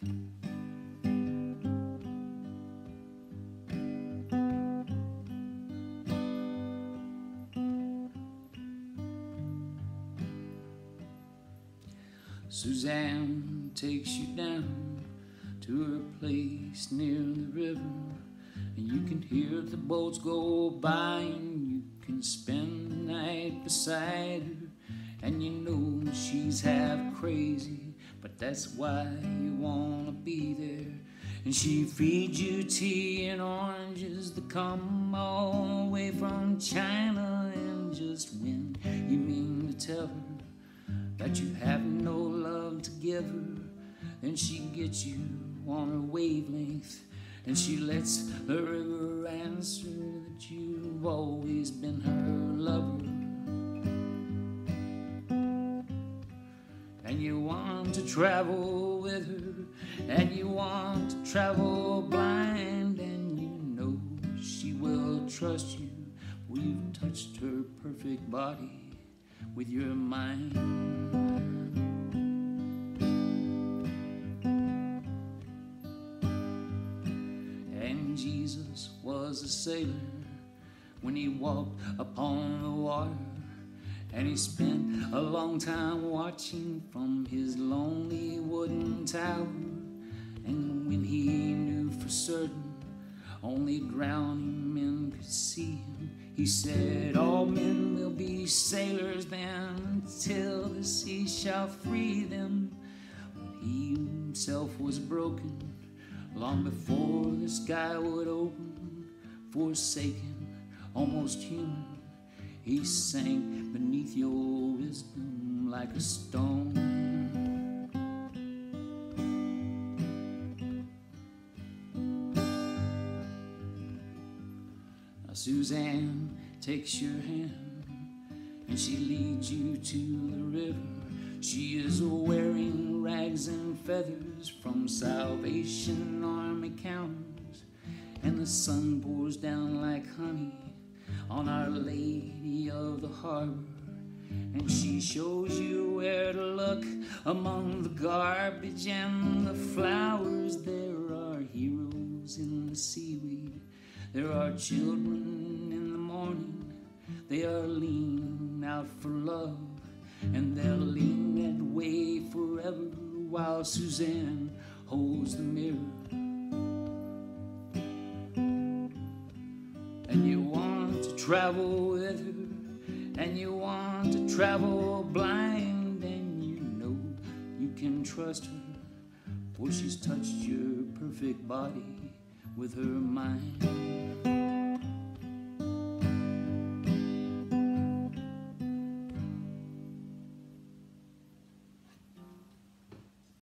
Suzanne takes you down to her place near the river, and you can hear the boats go by, and you can spend the night beside her. And you know she's half crazy, but that's why you wanna be there. And she feeds you tea and oranges that come all the way from China. And just when you mean to tell her that you have no love to give her, then she gets you on her wavelength, and she lets the river answer that you've always been her lover. And you want to travel with her, and you want to travel blind, and you know she will trust you. We've touched her perfect body with your mind. And Jesus was a sailor when he walked upon the water, and he spent a long time watching from his lonely wooden tower. And when he knew for certain only drowning men could see him, he said, all men will be sailors then, till the sea shall free them. But he himself was broken long before the sky would open. Forsaken, almost human, he sank beneath your wisdom like a stone. Now Suzanne takes your hand, and she leads you to the river. She is wearing rags and feathers from Salvation Army counters, and the sun pours down like honey on Our Lady of the Harbor. And she shows you where to look among the garbage and the flowers. There are heroes in the seaweed, there are children in the morning. They are leaning out for love, and they'll lean that way forever, while Suzanne holds the mirror. And you want to travel with her, and you want to travel blind, and you know you can trust her, for she's touched your perfect body with her mind.